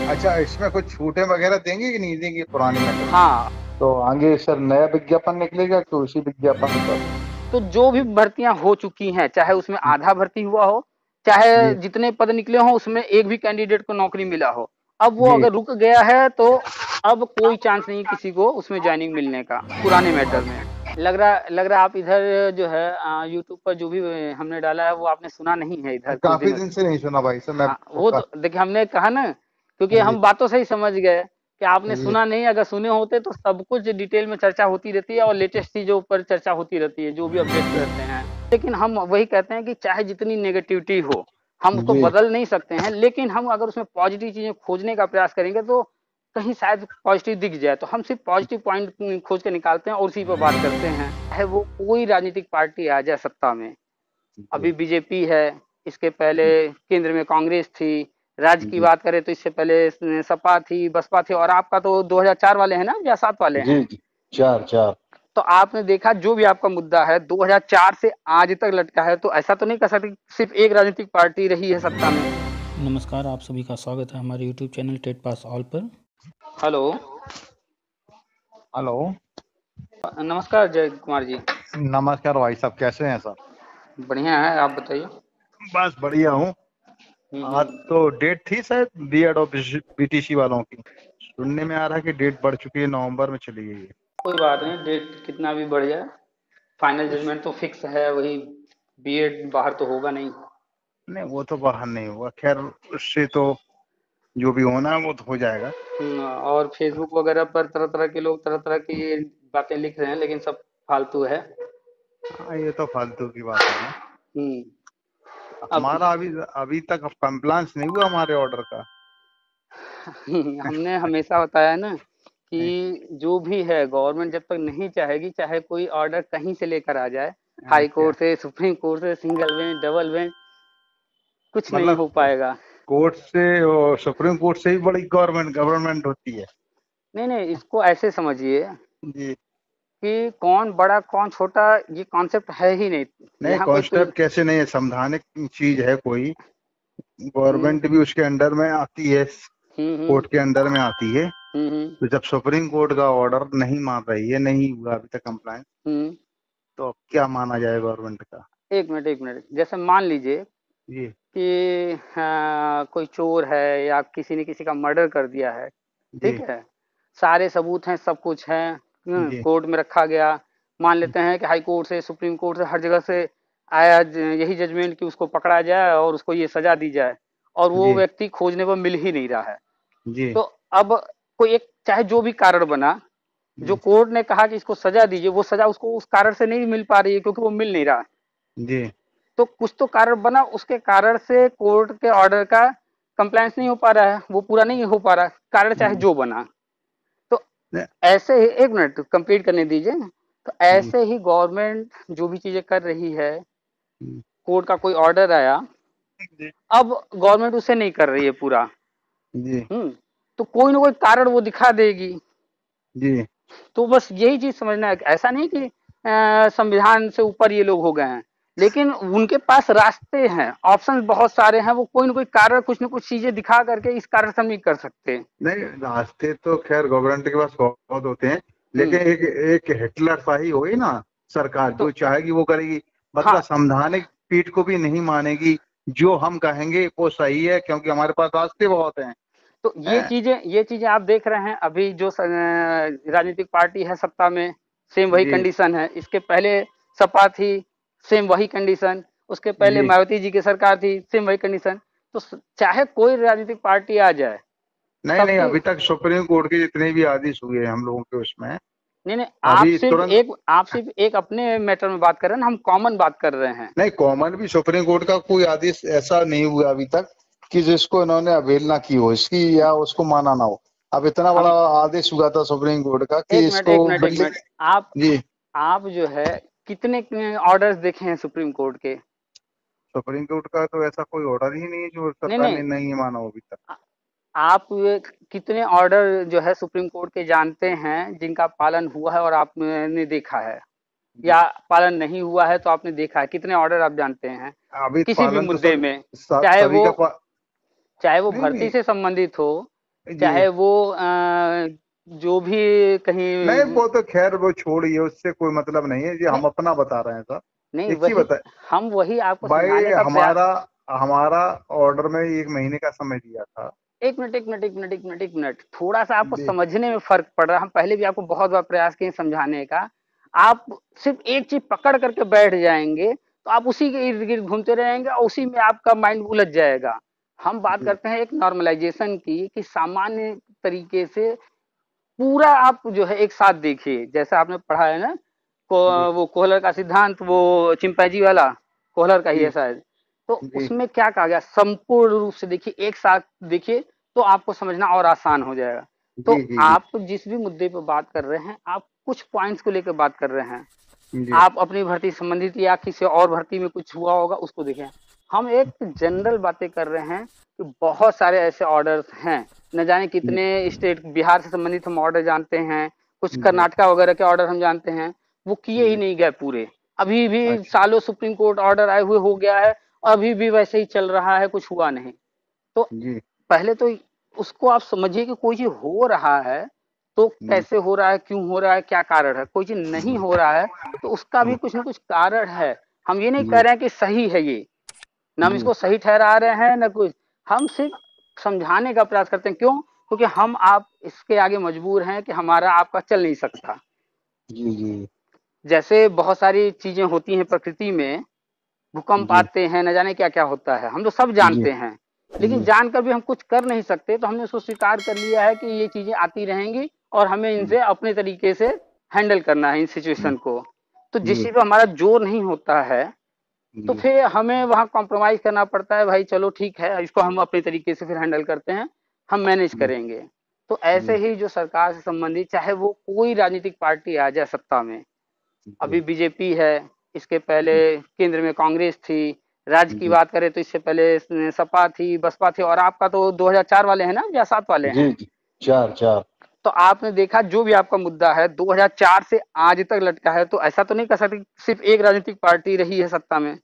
अच्छा, इसमें कुछ छूटें वगैरह देंगे कि नहीं देंगे पुराने मेटल में? हाँ। तो आगे सर नया विज्ञापन निकलेगा कि उसी विज्ञापन पर? तो जो भी भर्तियां हो चुकी हैं, चाहे उसमें आधा भर्ती हुआ हो, चाहे जी जितने पद निकले हों उसमें एक भी कैंडिडेट को नौकरी मिला हो, अब वो जी। अगर रुक गया है तो अब कोई चांस नहीं किसी को उसमें ज्वाइनिंग मिलने का पुराने मैटर में। लग रहा आप इधर जो है यूट्यूब पर जो भी हमने डाला है वो आपने सुना नहीं है इधर कुछ काफी दिनों दिन से। से नहीं सुना भाई सर मैं हाँ, वो का। तो देखिए हमने कहा ना, क्योंकि जी हम बातों से ही समझ गए कि आपने जी सुना नहीं। अगर सुने होते तो सब कुछ डिटेल में चर्चा होती रहती है और लेटेस्ट चीजों पर चर्चा होती रहती है, जो भी अपडेट्स रहते हैं। लेकिन हम वही कहते हैं कि चाहे जितनी नेगेटिविटी हो, हम उसको जी बदल नहीं सकते हैं, लेकिन हम अगर उसमें पॉजिटिव चीजें खोजने का प्रयास करेंगे तो कहीं शायद पॉजिटिव दिख जाए। तो हम सिर्फ पॉजिटिव पॉइंट खोज के निकालते हैं और उसी पर बात करते हैं। चाहे वो कोई राजनीतिक पार्टी आ जाए सत्ता में, जी अभी बीजेपी है, इसके पहले केंद्र में कांग्रेस थी, राज्य की जी बात करें तो इससे पहले सपा थी, बसपा थी, और आपका तो 2004 वाले हैं ना या 7 वाले जी हैं। जी। चार चार। तो आपने देखा जो भी आपका मुद्दा है 2004 से आज तक लटका है, तो ऐसा तो नहीं कह सकते कि सिर्फ एक राजनीतिक पार्टी रही है सत्ता में। नमस्कार, आप सभी का स्वागत है हमारे YouTube channel TET pass all पर। हेलो। हेलो। नमस्कार जय कुमार जी। नमस्कार भाई साहब, कैसे हैं सर? बढ़िया है, आप बताइए। बस बढ़िया हूँ। आज हम्म। तो डेट थी शायद बीएड और बीटीसी वालों की। सुनने में आ रहा है कि डेट बढ़ चुकी है, नवंबर में चली गई है। कोई बात नहीं, डेट कितना भी बढ़ जाए, फाइनल उस जजमेंट तो फिक्स है वही। बीएड बाहर तो होगा नहीं। नहीं, वो तो बाहर नहीं हुआ, खैर। उससे तो जो भी होना है वो तो हो जाएगा। और फेसबुक वगैरह पर तरह तरह के लोग तरह तरह की बातें लिख रहे हैं, लेकिन सब फालतू है। हाँ, ये तो फालतू की बातें हैं। हम्म। अब हमारा अभी अभी तक कंप्लायंस नहीं हुआ हमारे ऑर्डर का। हमने हमेशा बताया ना कि जो भी है गवर्नमेंट जब तक नहीं चाहेगी, चाहे कोई ऑर्डर कहीं से लेकर आ जाए, हाई क्या कोर्ट से, सुप्रीम कोर्ट से, सिंगल बेंच, डबल बेंच, कुछ नहीं मतलब हो पाएगा। कोर्ट से और सुप्रीम कोर्ट से ही बड़ी गवर्नमेंट गवर्नमेंट होती है। नहीं नहीं, इसको ऐसे समझिए जी। कि कौन बड़ा कौन छोटा, ये कॉन्सेप्ट है ही नहीं। नहीं, यहाँ कोई तुल कॉन्सेप्ट कैसे नहीं है, संवैधानिक चीज है कोई। हम्म गवर्नमेंट भी उसके अंडर में आती है, हम्म कोर्ट के अंडर में आती है। हम्म तो जब सुप्रीम कोर्ट का ऑर्डर नहीं मान रही है, नहीं हुआ अभी तक कंप्लायंस, हम्म। तो अब क्या माना जाए गवर्नमेंट का? एक मिनट एक मिनट, जैसे मान लीजिए जी कि कोई चोर है या किसी ने किसी का मर्डर कर दिया है, ठीक जी है, सारे सबूत हैं, सब कुछ है, जी कोर्ट में रखा गया। मान लेते हैं कि हाई कोर्ट से, सुप्रीम कोर्ट से, हर जगह से आया यही जजमेंट कि उसको पकड़ा जाए और उसको ये सजा दी जाए, और वो जी व्यक्ति खोजने पर मिल ही नहीं रहा है। जी तो अब कोई एक, चाहे जो भी कारण बना, जो जी कोर्ट ने कहा कि इसको सजा दीजिए, वो सजा उसको उस कारण से नहीं मिल पा रही है क्योंकि वो मिल नहीं रहा। जी। तो कुछ तो कारण बना, उसके कारण से कोर्ट के ऑर्डर का कंप्लायंस नहीं हो पा रहा है, वो पूरा नहीं हो पा रहा, कारण चाहे हम्म, जो बना। तो ने- ऐसे ही, एक मिनट कंप्लीट करने दीजिए। तो जी ऐसे ही गवर्नमेंट जो भी चीजें कर रही है, जी कोर्ट का कोई ऑर्डर आया, जी अब गवर्नमेंट उसे नहीं कर रही है पूरा। जी तो कोई ना कोई कारण वो दिखा देगी। जी। तो बस यही चीज समझना है कि ऐसा नहीं कि संविधान से ऊपर ये लोग हो गए हैं, लेकिन उनके पास रास्ते हैं, ऑप्शंस बहुत सारे हैं, वो कोई ना कोई कारण, कुछ ना कुछ चीजें दिखा करके इस कारण से हम नहीं कर सकते। नहीं, रास्ते तो खैर गवर्नमेंट के पास बहुत होते हैं। लेकिन हम्म। एक एक हिटलर शाही होगी ना, सरकार जो तो चाहेगी वो करेगी। मतलब हाँ, संवैधानिक पीठ को भी नहीं मानेगी। जो हम कहेंगे वो सही है, क्योंकि हमारे पास रास्ते बहुत हैं। तो हैं? ये चीजें आप देख रहे हैं अभी जो राजनीतिक पार्टी है सत्ता में, सेम वही जी कंडीशन है। इसके पहले सपा थी, सेम वही कंडीशन। उसके पहले जी। मायावती जी की सरकार थी, सेम वही कंडीशन। तो चाहे कोई राजनीतिक पार्टी आ जाए, नहीं नहीं, सबकी, अभी तक सुप्रीम कोर्ट के जितने भी आदेश हुए हैं हम लोगों के उसमें, नहीं नहीं, अभी तुरंत। आप सिर्फ एक अपने मैटर में बात कर रहे हैं ना, हम कॉमन बात कर रहे हैं। नहीं, कॉमन भी सुप्रीम कोर्ट का कोई आदेश ऐसा नहीं हुआ अभी तक कि जिसको इन्होंने अवहेलना की हो इसकी या उसको माना ना हो। अब इतना बड़ा हम, आदेश हुआ था सुप्रीम कोर्ट का कि इसको एक बिल्डिंग। मिनट, आप जी। आप जो है कितने ऑर्डर्स देखे हैं सुप्रीम कोर्ट के? सुप्रीम कोर्ट का तो ऐसा कोई ऑर्डर ही नहीं है जो नहीं सरकार नहीं, ने नहीं माना हो अभी तक। आ- आप ये कितने ऑर्डर जो है सुप्रीम कोर्ट के जानते हैं जिनका पालन हुआ है और आपने देखा है, जी। या पालन नहीं हुआ है तो आपने देखा है? कितने ऑर्डर आप जानते हैं अभी किसी भी पालन तो मुद्दे सब में? चाहे सभी वो का चाहे वो नहीं भर्ती नहीं। से संबंधित हो, जी। चाहे वो जो भी कहीं। नहीं वो तो खैर वो छोड़िए, उससे कोई मतलब नहीं है, ये नहीं हम अपना बता रहे हैं सर। नहीं, एक चीज वही बता हम वही आपको भाई, समझाने का प्रयास। हमारा हमारा ऑर्डर में 1 महीने का समय दिया था। एक मिनट, एक मिनट, एक मिनट, एक मिनट, एक मिनट, थोड़ा सा आपको जी समझने में फर्क पड़ रहा है। हम पहले भी आपको बहुत बार प्रयास किए समझाने का। आप सिर्फ एक चीज पकड़ करके बैठ जाएंगे तो आप उसी के इर्द गिर्द घूमते रहेंगे और उसी में आपका माइंड उलझ जाएगा। हम बात जी करते हैं एक नॉर्मलाइजेशन की, कि सामान्य तरीके से पूरा आप जो है एक साथ देखिए, जैसा आपने पढ़ा है ना, जी वो कोहलर का सिद्धांत, वो चिंपैंजी वाला कोहलर का ही जी है शायद। तो जी उसमें क्या कहा गया, संपूर्ण रूप से देखिए, एक साथ देखिए, तो आपको समझना और आसान हो जाएगा। जी तो जी जी आप जिस भी मुद्दे पर बात कर रहे हैं, आप कुछ पॉइंट्स को लेकर बात कर रहे हैं। जी आप अपनी भर्ती संबंधित या किसी और भर्ती में कुछ हुआ होगा उसको देखें। हम एक जनरल बातें कर रहे हैं कि बहुत सारे ऐसे ऑर्डर्स हैं, न जाने जी कितने स्टेट, बिहार से संबंधित हम ऑर्डर जानते हैं, कुछ जी कर्नाटका वगैरह के ऑर्डर हम जानते हैं, वो किए ही जी। नहीं गए पूरे। अभी भी अच्छा। सालों सुप्रीम कोर्ट ऑर्डर आए हुए हो गया है, अभी भी वैसे ही चल रहा है, कुछ हुआ नहीं। तो जी पहले तो उसको आप समझिए कि कोई चीज हो रहा है तो जी कैसे हो रहा है, क्यों हो रहा है, क्या कारण है। कोई चीज नहीं हो रहा है तो उसका भी कुछ ना कुछ कारण है। हम ये नहीं कह जी रहे हैं कि सही है ये, ना हम जी इसको सही ठहरा रहे हैं ना कुछ। हम सिर्फ समझाने का प्रयास करते हैं। क्यों? क्योंकि हम आप इसके आगे मजबूर हैं कि हमारा आपका चल नहीं सकता। जी जी जैसे बहुत सारी चीजें होती हैं प्रकृति में, भूकंप जी आते हैं, न जाने क्या क्या होता है, हम तो सब जी जानते हैं। लेकिन जी जानकर भी हम कुछ कर नहीं सकते, तो हमने उसको स्वीकार कर लिया है कि ये चीजें आती रहेंगी और हमें इनसे अपने तरीके से हैंडल करना है इन सिचुएशन को। तो जिस जी चीज पर हमारा जोर नहीं होता है, तो जी फिर हमें वहां कॉम्प्रोमाइज करना पड़ता है। भाई चलो ठीक है, इसको हम अपने तरीके से फिर हैंडल करते हैं, हम मैनेज जी करेंगे। तो ऐसे जी ही जो सरकार से संबंधित, चाहे वो कोई राजनीतिक पार्टी आ जाए सत्ता में, जी अभी बीजेपी है, इसके पहले केंद्र में कांग्रेस थी, राज्य की जी बात करें तो इससे पहले सपा थी, बसपा थी, और आपका तो 2004 वाले हैं ना या 7 वाले जी हैं। जी। चार चार। तो आपने देखा जो भी आपका मुद्दा है 2004 से आज तक लटका है, तो ऐसा तो नहीं कह सकते कि सिर्फ एक राजनीतिक पार्टी रही है सत्ता में।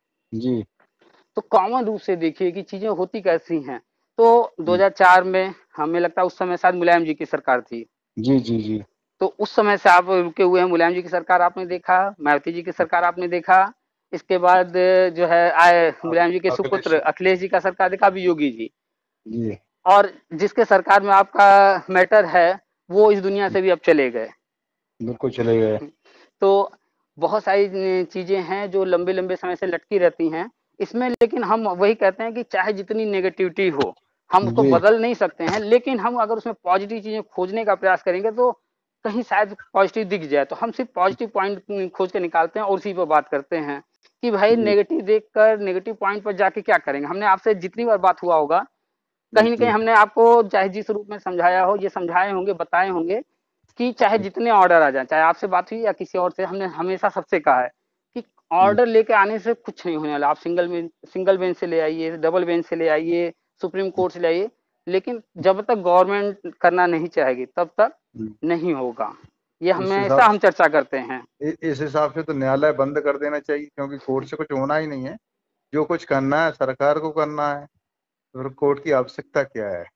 जी तो कॉमन रूप से देखिए कि चीजें होती कैसी हैं। तो 2004 में हमें लगता है उस समय शायद मुलायम जी की सरकार थी। जी जी जी तो उस समय से आप रुके हुए हैं, मुलायम जी की सरकार आपने देखा, मायावती जी की सरकार आपने देखा, इसके बाद जो है आए मुलायम जी के अखिलेश। सुपुत्र अखिलेश जी का सरकार देखा, अभी योगी जी। जी और जिसके सरकार में आपका मैटर है, वो इस दुनिया से भी अब चले गए। बिल्कुल चले गए। तो बहुत सारी चीजें हैं जो लंबे लंबे समय से लटकी रहती हैं इसमें। लेकिन हम वही कहते हैं कि चाहे जितनी नेगेटिविटी हो, हम उसको जी बदल नहीं सकते हैं, लेकिन हम अगर उसमें पॉजिटिव चीजें खोजने का प्रयास करेंगे तो कहीं शायद पॉजिटिव दिख जाए। तो हम सिर्फ पॉजिटिव पॉइंट खोज के निकालते हैं और उसी पर बात करते हैं कि भाई जी नेगेटिव देखकर नेगेटिव पॉइंट पर जाके क्या करेंगे। हमने आपसे जितनी बार बात हुआ होगा, कहीं ना कहीं जी हमने आपको चाहे जिस रूप में समझाया हो, ये समझाए होंगे, बताए होंगे कि चाहे जितने ऑर्डर आ जाए, चाहे आपसे बात हुई या किसी और से, हमने हमेशा सबसे कहा है कि ऑर्डर लेके आने से कुछ नहीं होने वाला। आप सिंगल बेंच से ले आइए, डबल बेंच से ले आइए, सुप्रीम कोर्ट से ले आइए, लेकिन जब तक गवर्नमेंट करना नहीं चाहेगी तब तक नहीं होगा। ये इस हमेशा हिसाब हम चर्चा करते हैं। इस हिसाब से तो न्यायालय बंद कर देना चाहिए, क्योंकि कोर्ट से कुछ होना ही नहीं है। जो कुछ करना है सरकार को करना है, तो फिर कोर्ट की आवश्यकता क्या है।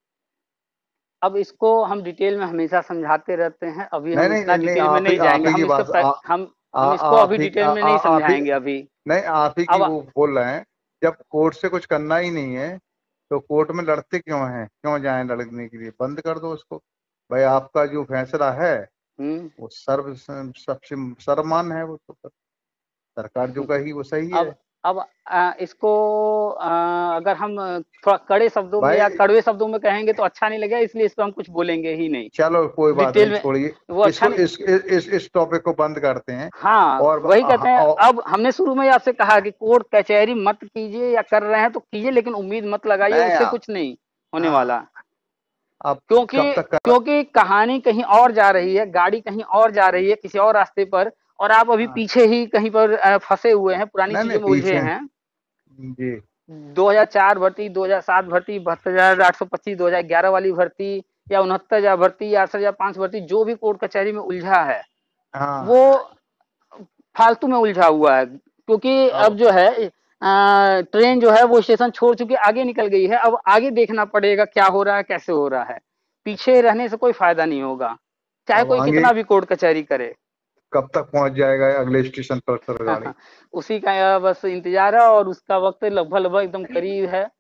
अब इसको हम डिटेल में हमेशा समझाते रहते हैं, अभी नहीं हम नहीं इतना नहीं नहीं, डिटेल में नहीं आप जाएंगे। ही की हम इसके बात हम इसको आप अभी ही डिटेल में नहीं आप ही समझाएंगे अभी। नहीं, आप ही की अब वो बोल रहे हैं। जब कोर्ट से कुछ करना ही नहीं है तो कोर्ट में लड़ते क्यों हैं, क्यों जाएं लड़ने के लिए। बंद कर दो उसको। भाई आपका जो फैसला है हम्म वो सबसे सर्वमान्य है, वो तो सरकार जो कही वो सही है। अब अब इसको अगर हम थोड़ा कड़े शब्दों में या भाई कड़वे शब्दों में कहेंगे तो अच्छा नहीं लगेगा, इसलिए इस पर हम कुछ बोलेंगे ही नहीं चलो कोई बात डिटेल नहीं, में। छोड़िए। वो अच्छा इसको नहीं। इस टॉपिक को बंद करते हैं। हाँ, और वही कहते हैं। और अब हमने शुरू में ही आपसे कहा कि कोर्ट कचहरी मत कीजिए, या कर रहे हैं तो कीजिए, लेकिन उम्मीद मत लगाइए, नहीं उससे कुछ नहीं होने वाला। आप कब क्योंकि तक कर। क्योंकि कहानी कहीं और जा रही है, गाड़ी कहीं और जा रही है, किसी और रास्ते पर, और आप अभी हाँ, पीछे ही कहीं पर फंसे हुए हैं, पुरानी नहीं नहीं चीजों में उलझे पीछे। हैं। जी 2004 भर्ती, 2007 भर्ती, 72,825, 2011 वाली भर्ती, या 69,000 भर्ती, या 68,500 भर्ती, जो भी कोर्ट कचहरी में उलझा है हाँ। वो फालतू में उलझा हुआ है। क्योंकि अब अब जो है ट्रेन जो है वो स्टेशन छोड़ चुके आगे निकल गई है। अब आगे देखना पड़ेगा क्या हो रहा है, कैसे हो रहा है। पीछे रहने से कोई फायदा नहीं होगा, चाहे अब कोई आगे कितना भी कोर्ट कचहरी करे। कब तक पहुंच जाएगा अगले स्टेशन पर सर गाड़ी? उसी का बस इंतजार है, और उसका वक्त लगभग लगभग एकदम करीब है।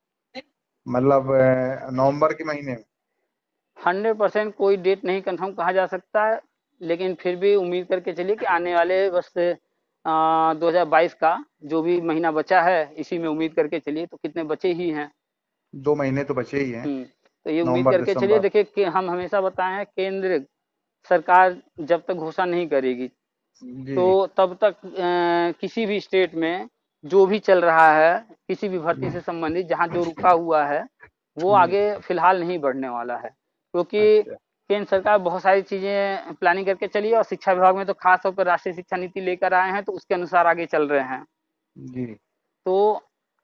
मतलब नवंबर के महीने में? 100% कोई डेट नहीं कंफर्म कहा जा सकता है, लेकिन फिर भी उम्मीद करके चलिए कि आने वाले बस 2022 का जो भी महीना बचा है, इसी में उम्मीद करके चलिए, तो कितने बचे ही हैं। 2 महीने तो बचे ही हैं। तो ये उम्मीद नवंबर करके चलिए, दिसंबर। देखिए कि हम हमेशा बताए हैं, केंद्र सरकार जब तक घोषणा नहीं करेगी, जी तो तब तक किसी भी स्टेट में जो भी चल रहा है, किसी भी भर्ती से संबंधित जहाँ जो रुका हुआ है, वो जी। आगे फिलहाल नहीं बढ़ने वाला है, क्योंकि अच्छा। केंद्र सरकार बहुत सारी चीजें प्लानिंग करके चली है, और शिक्षा विभाग में तो खास तौर पर राष्ट्रीय शिक्षा नीति लेकर आए हैं, तो उसके अनुसार आगे चल रहे हैं। जी तो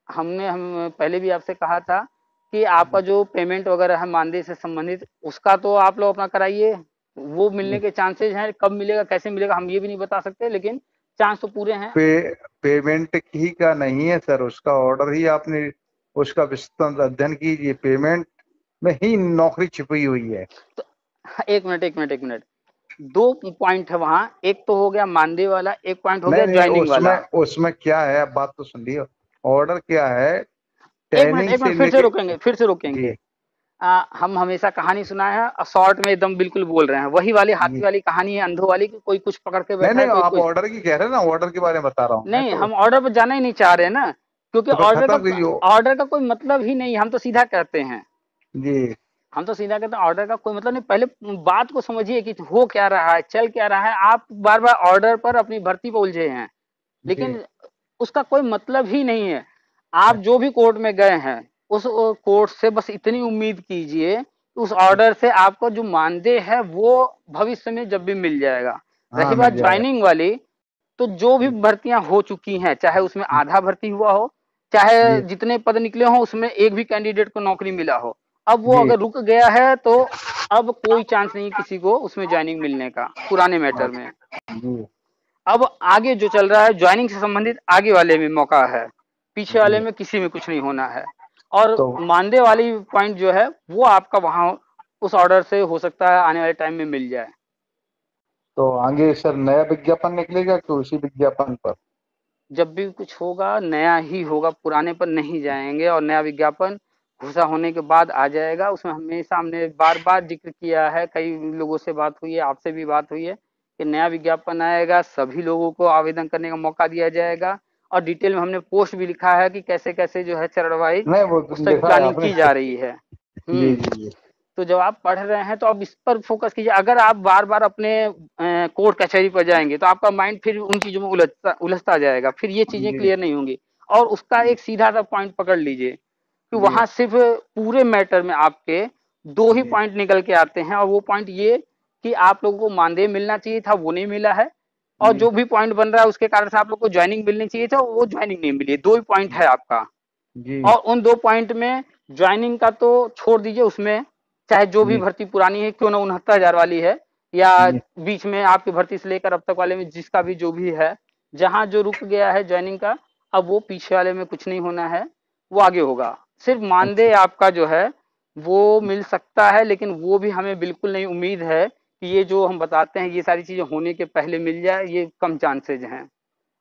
हम पहले भी आपसे कहा था कि आपका जो पेमेंट वगैरह है मानदेय से संबंधित, उसका तो आप लोग अपना कराइए, वो मिलने जी। के चांसेस हैं। कब मिलेगा कैसे मिलेगा हम ये भी नहीं बता सकते, लेकिन चांस तो पूरे हैं। पेमेंट ही का नहीं है सर, उसका ऑर्डर ही आपने, उसका विस्तृत अध्ययन कीजिए। पेमेंट में ही नौकरी छिपी हुई है। तो एक मिनट, दो पॉइंट है वहां, एक तो हो गया मानदेय वाला, एक पॉइंट हो नहीं गया नहीं, ज्वाइनिंग उसमें वाला। उसमें क्या है, आप बात तो सुन लियो। ऑर्डर क्या है, एक मिनट ट्रेनिंग एक से मिनट फिर से लेके। रोकेंगे, फिर से रोकेंगे। जी हम हमेशा कहानी सुनाए हैं और शॉर्ट में एकदम बिल्कुल बोल रहे हैं, वही वाली हाथी जी। वाली कहानी है, अंधों वाली की, कोई कुछ पकड़ के नहीं बैठा है, नहीं, कोई आप कुछ। ऑर्डर की कह रहे हैं ना, ऑर्डर के बारे में बता रहा हूँ मैं नहीं, तो। हम ऑर्डर पर जाना ही नहीं चाह रहे ना, क्योंकि तो फिर खत्म कीजिए। ऑर्डर का कोई मतलब ही नहीं, हम तो सीधा कहते हैं। जी हम तो सीधा कहते हैं ऑर्डर का कोई मतलब नहीं। पहले बात को समझिए कि हो क्या रहा है, चल क्या रहा है। आप बार बार ऑर्डर पर अपनी भर्ती पर उलझे हैं, जी। लेकिन उसका कोई मतलब ही नहीं है। आप अच्छा। जो भी कोर्ट में गए हैं, उस कोर्ट से बस इतनी उम्मीद कीजिए, उस ऑर्डर से आपको जो मानदेय है वो भविष्य में जब भी मिल जाएगा। हाँ रही मिल बात जाएगा। ज्वाइनिंग वाली, तो जो भी भर्तियां हो चुकी हैं, चाहे उसमें आधा भर्ती हुआ हो, चाहे जी जितने पद निकले हो उसमें एक भी कैंडिडेट को नौकरी मिला हो, अब वो जी। अगर रुक गया है तो अब कोई चांस नहीं किसी को उसमें ज्वाइनिंग मिलने का, पुराने मैटर में। जी अब आगे जो चल रहा है ज्वाइनिंग से संबंधित, आगे वाले में मौका है, पीछे वाले जी। में किसी में कुछ नहीं होना है। और तो मानदेय वाली पॉइंट जो है वो आपका वहां उस ऑर्डर से हो सकता है आने वाले टाइम में मिल जाए। तो आगे सर नया विज्ञापन निकलेगा कि उसी विज्ञापन पर? जब भी कुछ होगा नया ही होगा, पुराने पर नहीं जाएंगे, और नया विज्ञापन घोषणा होने के बाद आ जाएगा। उसमें हमेशा हमने बार बार जिक्र किया है, कई लोगों से बात हुई है, आपसे भी बात हुई है, कि नया विज्ञापन आएगा, सभी लोगों को आवेदन करने का मौका दिया जाएगा, और डिटेल में हमने पोस्ट भी लिखा है कि कैसे कैसे जो है चरण वाइज नहीं वो उस पर लिखा है प्लानिंग आपने। की जा रही है। जी हम्म। जी जी। तो जब आप पढ़ रहे हैं तो आप इस पर फोकस कीजिए। अगर आप बार बार अपने कोर्ट कचहरी पर जाएंगे तो आपका माइंड फिर उन चीजों में उलझता जाएगा, फिर ये चीजें जी क्लियर नहीं होंगी। और उसका एक सीधा सा पॉइंट पकड़ लीजिए कि जी वहां सिर्फ पूरे मैटर में आपके दो ही जी पॉइंट निकल के आते हैं, और वो पॉइंट ये कि आप लोगों को मानदेय मिलना चाहिए था, वो नहीं मिला है, और जी जो भी पॉइंट बन रहा है उसके कारण से आप लोग को ज्वाइनिंग मिलनी चाहिए था, वो ज्वाइनिंग नहीं मिली। दो ही पॉइंट है आपका। जी और उन दो पॉइंट में ज्वाइनिंग का तो छोड़ दीजिए, उसमें चाहे जो भी जी भर्ती पुरानी है, क्यों ना 69,000 वाली है, या जी। बीच में आपकी भर्ती से लेकर अब तक वाले में जिसका भी जो भी है, जहां जो रुक गया है ज्वाइनिंग का, अब वो पीछे वाले में कुछ नहीं होना है, वो आगे होगा। सिर्फ अच्छा। मानदेय आपका जो है वो मिल सकता है, लेकिन वो भी हमें बिल्कुल नहीं उम्मीद है कि ये जो हम बताते हैं ये सारी चीजें होने के पहले मिल जाए, ये कम चांसेज हैं।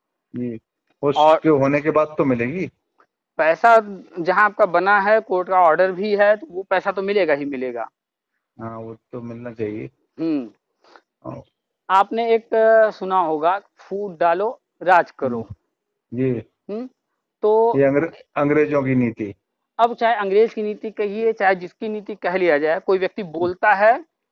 जी और उसके होने के बाद तो मिलेगी। पैसा जहां आपका बना है, कोर्ट का ऑर्डर भी है, तो वो पैसा तो मिलेगा ही मिलेगा। हाँ वो तो मिलना चाहिए। हम्म। हाँ, आपने एक सुना होगा, फूट डालो राज करो। जी। हम्म। तो ये अंग्रेजों की नीति। अब चाहे अंग्रेज की नीति कहिए, चाहे जिसकी नीति कह लिया जाए, कोई व्यक्ति बोलता है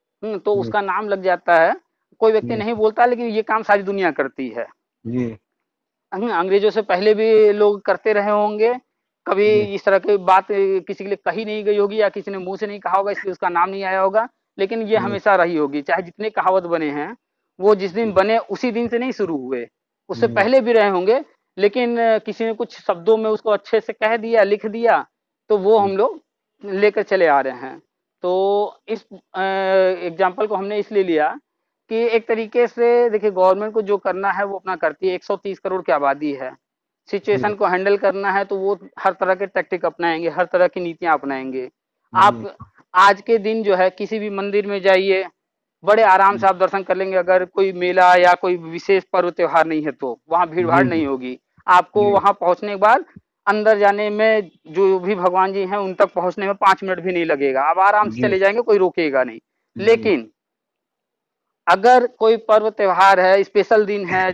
तो जी उसका नाम लग जाता है। कोई व्यक्ति जी नहीं बोलता, लेकिन ये काम सारी दुनिया करती है। जी अंग्रेजों से पहले भी लोग करते रहे होंगे, कभी जी इस तरह की बात किसी के लिए कही नहीं गई होगी, या किसी ने मुंह से नहीं कहा होगा, इसलिए उसका नाम नहीं आया होगा, लेकिन ये जी हमेशा रही होगी। चाहे जितने कहावत बने हैं, वो जिस दिन जी बने उसी दिन से नहीं शुरू हुए, उससे जी पहले भी रहे होंगे, लेकिन किसी ने कुछ शब्दों में उसको अच्छे से कह दिया, लिख दिया, तो वो जी हम लोग लेकर चले आ रहे हैं। तो इस एग्जाम्पल को हमने इसलिए लिया कि एक तरीके से देखिए, गवर्नमेंट को जो करना है वो अपना करती है। 130 करोड़ की आबादी है, सिचुएशन जी को हैंडल करना है तो वो हर तरह के टैक्टिक अपनाएंगे, हर तरह की नीतियां अपनाएंगे। जी आप आज के दिन जो है किसी भी मंदिर में जाइए, बड़े आराम से आप दर्शन कर लेंगे। अगर कोई मेला या कोई विशेष पर्व त्योहार नहीं है तो वहाँ भीड़ भाड़ जी जी नहीं होगी। आपको जी वहाँ पहुँचने के बाद अंदर जाने में, जो भी भगवान जी हैं उन तक पहुँचने में 5 मिनट भी नहीं लगेगा। आप आराम से जी चले जाएंगे, कोई रोकेगा नहीं। जी लेकिन अगर कोई पर्व त्योहार है, स्पेशल दिन है,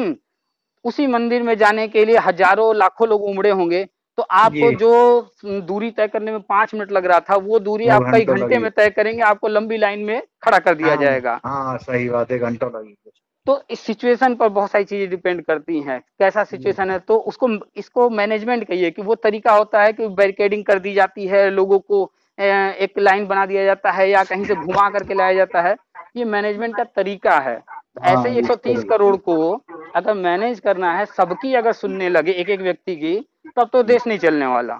उसी मंदिर में जाने के लिए हजारों लाखों लोग उमड़े होंगे। तो जी। आपको जो दूरी तय करने में 5 मिनट लग रहा था, वो दूरी वो आप कई घंटों घंटे लगी। में तय करेंगे, आपको लंबी लाइन में खड़ा कर दिया हाँ जाएगा। हाँ, सही बात है, घंटों लगी। तो इस सिचुएशन पर बहुत सारी चीजें डिपेंड करती हैं, कैसा जी सिचुएशन है। तो उसको, इसको मैनेजमेंट कहिए कि वो तरीका होता है कि बैरिकेडिंग कर दी जाती है, लोगों को एक लाइन बना दिया जाता है या कहीं से घुमा करके लाया जाता है। ये मैनेजमेंट का तरीका है। तो ऐसे हाँ, ही इस 130 तरह करोड़ की। को अगर मैनेज करना है, सबकी अगर सुनने लगे एक एक व्यक्ति की, तब तो देश नहीं चलने वाला।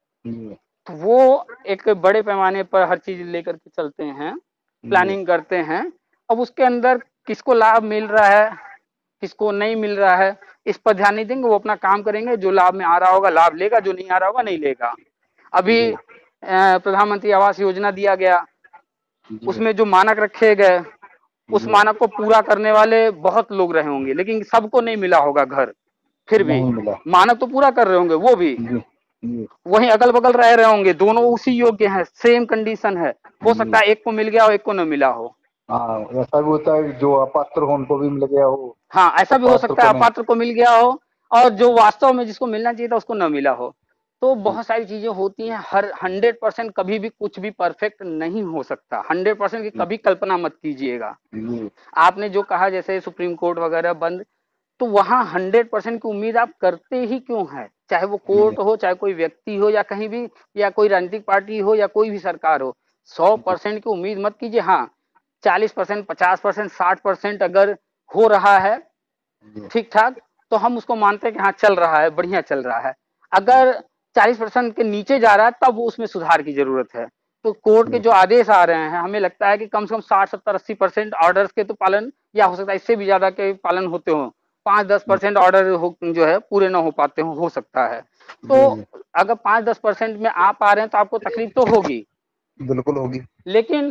जी तो वो एक बड़े पैमाने पर हर चीज लेकर के चलते हैं, जी प्लानिंग करते हैं। अब उसके अंदर किसको लाभ मिल रहा है, किसको नहीं मिल रहा है, इस पर ध्यान नहीं देंगे। वो अपना काम करेंगे, जो लाभ में आ रहा होगा लाभ लेगा, जो नहीं आ रहा होगा नहीं लेगा। अभी जी प्रधानमंत्री आवास योजना दिया गया, जी। उसमें जो मानक रखे गए, उस जी, मानक को पूरा करने वाले बहुत लोग रहे होंगे, लेकिन सबको नहीं मिला होगा घर। फिर भी नहीं मिला। मानक तो पूरा कर रहे होंगे वो भी। जी जी वहीं अगल बगल रह रहे होंगे, दोनों उसी योग्य हैं, सेम कंडीशन है। हो जी। सकता है एक को मिल गया हो, एक को न मिला हो। हाँ, ऐसा भी होता है, जो अपात्र हो उनको भी मिल गया हो हाँ, ऐसा और भी हो पात्र सकता को है नहीं। अपात्र को मिल गया हो, और जो वास्तव में जिसको मिलना चाहिए था उसको न मिला हो। तो जी बहुत सारी चीजें होती हैं। हर 100% कभी भी कुछ भी परफेक्ट नहीं हो सकता। 100% की जी कभी कल्पना मत कीजिएगा। जी आपने जो कहा जैसे सुप्रीम कोर्ट वगैरह बंद, तो वहां 100% की उम्मीद आप करते ही क्यों है? चाहे वो जी कोर्ट हो, चाहे कोई व्यक्ति हो, या कहीं भी, या कोई राजनीतिक पार्टी हो, या कोई भी सरकार हो। सौ जी परसेंट की उम्मीद मत कीजिए। हाँ, 40%, 50%, 60% अगर हो रहा है जी ठीक ठाक, तो हम उसको मानते हैं कि हाँ चल रहा है, बढ़िया चल रहा है। जी अगर 40% के नीचे जा रहा है, तब वो उसमें सुधार की जरूरत है। तो कोर्ट के जी जो आदेश आ रहे हैं, हमें लगता है कि कम से कम 60, 70, 80% ऑर्डर्स के तो पालन, या हो सकता है इससे भी ज्यादा के पालन होते हो। 5-10% ऑर्डर जो है पूरे ना हो सकता है। तो जी। अगर 5-10% में आप आ रहे हैं तो आपको तकलीफ तो होगी। बिल्कुल होगी। लेकिन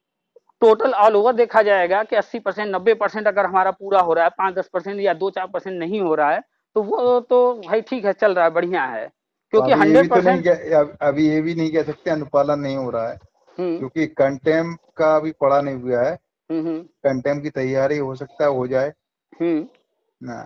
टोटल ऑल ओवर देखा जाएगा कि 80%, 90% अगर हमारा पूरा हो रहा है, 5-10% या 2-4% नहीं हो रहा है, तो वो तो भाई ठीक है, चल रहा है, बढ़िया है। तो क्योंकि अभी ये भी तो नहीं 100%। अभी ये भी नहीं कह सकते अनुपालन नहीं हो रहा है, हम्म क्योंकि कंटेम्प का अभी पड़ा नहीं हुआ है। हम्म कंटेम्प की तैयारी हो सकता है हो जाए हम्म ना।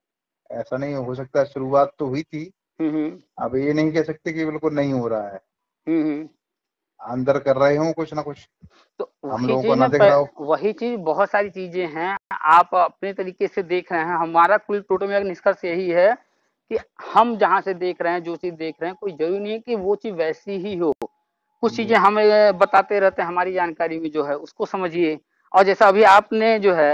ऐसा नहीं हो सकता, शुरुआत तो हुई थी। हम्म हम्म अब ये नहीं कह सकते कि बिल्कुल नहीं हो रहा है। हम्म, हम्म। अंदर कर रहे हो कुछ ना कुछ, तो हम वही लोगों को चीज ना ना, दिख रहा हो। वही चीज, बहुत सारी चीजें हैं। आप अपने तरीके से देख रहे हैं, हमारा कुल टोटल में निष्कर्ष यही है कि हम जहां से देख रहे हैं, जो चीज देख रहे हैं, कोई जरूरी नहीं है कि वो चीज वैसी ही हो। कुछ चीजें जी हमें बताते रहते हैं, हमारी जानकारी में जो है उसको समझिए। और जैसा अभी आपने जो है